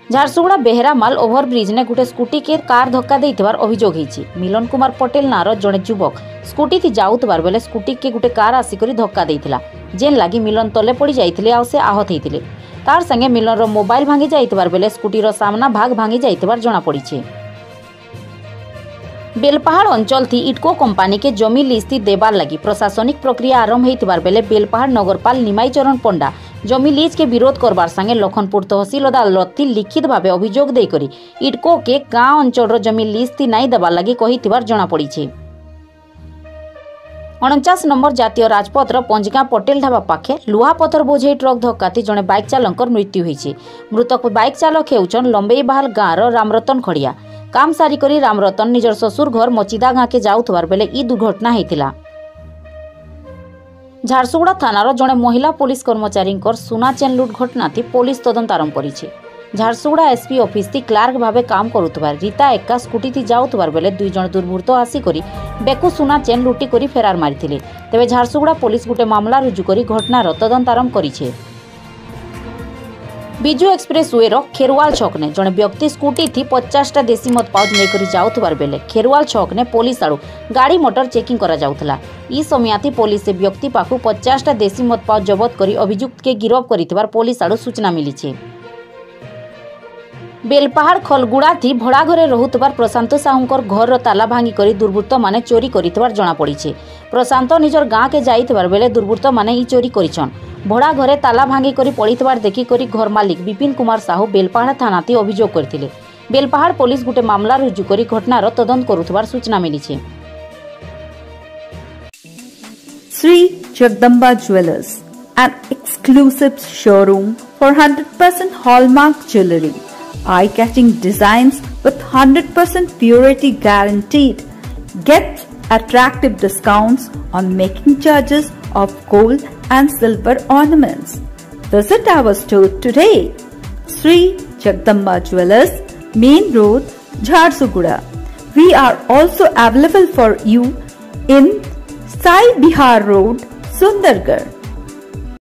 Jharsuguda बेहरामाल overbridge ने गोटे scooty के कार धक्का देथिबार अभियोग होईछि। मिलन कुमार पटेल नार जड़े युवक स्कूटी थी जाउतबार बेले स्कूटी के गोटे कार आसिकरी धक्का देथिला, जेन लागी मिलन तले पड़ी जाइथिले आ से आहत होइथिले। कार संगे मिलन रो मोबाइल भांगी जाइतबार बेले स्कूटी रो सामना भाग भांगी जाइतबार जणा पड़िछि। बेलपहाड़ अंचल थी इटको कंपनी के जमी लीज देवार लगी प्रशासनिक प्रक्रिया आरंभ होइतबार बेले बेलपहाड़ नगरपाल निमाई चरण पंडा जमी लीज के विरोध करबार संगे लखनपुर तहसील अदालत थी लिखित भावे अभियोग देकरी इटको के गाँव अंचल जमी लीज थी नाई देवार लगी कहिथिबार जणा पड़िछि। 49 नंबर जातीय राजपथ पंजगाँ पटेल ढाबा पाखे लुहा पथर बोझे ट्रक धक्का थी जड़े बाइक चालकर मृत्यु होइछि। मृतक बाइक चालक हेउछन लंबेईबाहाल गाँव रामरतन खड़िया। काम सारी करी रामरतन निजर ससुर घर मचिदा गाँ के जाउथबार बेले ई दुर्घटना होइतिला। झारसुगुड़ा थानार जड़े महिला पुलिस कर्मचारी सुना चेन लुट घटना थी पुलिस तदंत आरंभ करिछि। झारसुगुड़ा एसपी ऑफिस थी क्लार्क भावे काम करुथबार रीता एक्का स्कूटी थी जाउथबार बेले दुई जण दुर्बृत्त आसिकरी बेकु सुना चेन लुटी करी फेरार मारिथिले। तेबे झारसुगुड़ा पुलिस गोटे मामला रुजु करी घटनार तदंत आरंभ करिछि। विजु एक्सप्रेस वे खेरवाल छक ने जड़े व्यक्ति स्कूटी थी 50टा देसी मद पाउच लेकर जाउथबार बेले खेरवाल छक ने पुलिस आड़ू गाड़ी मोटर चेकिंग करा जाउथला। ई समयाती पुलिस से व्यक्ति पाखु 50टा देसी मद पाउच जबत करी अभियुक्त के गिरफ करितबार पुलिस आड़ू सूचना मिली। बेलपहाड़ खलगुड़ा थी भड़ा घरे रहुतबार प्रशांत साहुंकर घर ताला भांगी करी दुर्बृत्त माने चोरी करितबार जणा पड़िछि। प्रशांत निजर गाँ के जाइतबार बेले दुर्बृत्त माने ई चोरी करिछन। भड़ा घरे ताला भांगी करी पड़ितबार देखि करी घर मालिक विपिन कुमार साहू बेलपहाड़ थाना थी अभियोग करथिले। बेलपहाड़ पुलिस गोटे मामला रुजु करी घटनार तदंत करुथबार सूचना मिलिछि। Shri Jagdamba jewellers, an exclusive showroom for 100% hallmark jewelry, eye-catching designs with 100% purity guaranteed. Get attractive discounts on making charges of gold and silver ornaments. Visit our store today. Sri Jagdamba Jewelers, Main Road, Jharsuguda. We are also available for you in Sai Bihar Road, Sundargarh.